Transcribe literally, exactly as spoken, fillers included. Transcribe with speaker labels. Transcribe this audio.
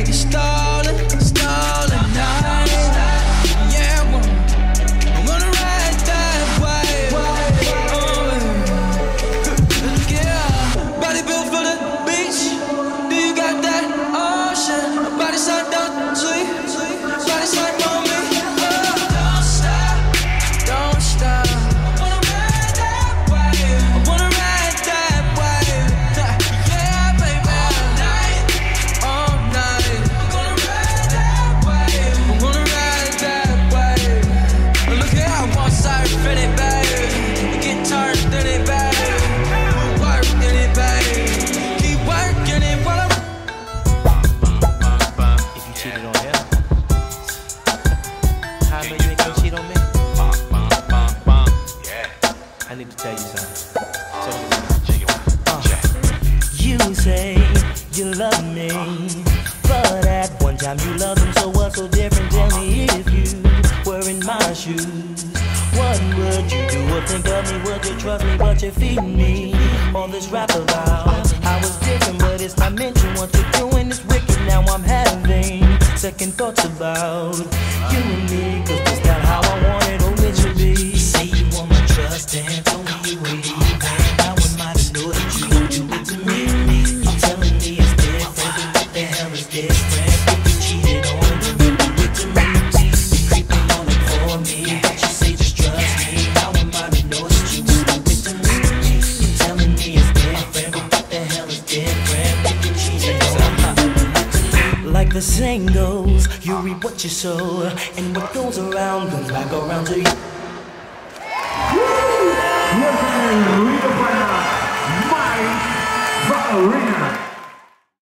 Speaker 1: like it's stolen, stolen night. Yeah, I wanna, I wanna ride that wave. Oh, yeah, body built for the beach. Do you got that ocean? Body side down, sweet, body side on me. Oh, don't stop, don't stop. I wanna ride that wave. I wanna ride that wave. Yeah, baby. All night, all night. I'm gonna ride that wave. I'm gonna ride that wave. Look at how one side fit it, babe. Get turned in it, babe. Work in it, babe. Keep working it while I'm.
Speaker 2: If you cheated on him, how I know you ain't gonna cheat on me? I need to tell you something. Check this out. Uh, you say you love me, but at one time you loved him, so what's so different? Tell me if you were in my shoes, what would you do or think of me? Would you trust me, but you're feeding me all this rap about I was different, but it's not mentioned. What you're doing is wicked. Now I'm having second thoughts about you and me, cause that's not how I wanted or it should be. You say you want my trust and told me you would leave. How am I to know that you won't do it to me? You're telling me it's different, but what the hell is different? If you cheated on me, then do it to me. You're creeping on it for me, but you say just trust me. How am I to know that you won't do it to me? You're telling me it's different, but what the hell is different? If you cheated on me. Like the saying goes, you reap what you sow, and what goes around comes back around to you.
Speaker 3: Listening, redefining my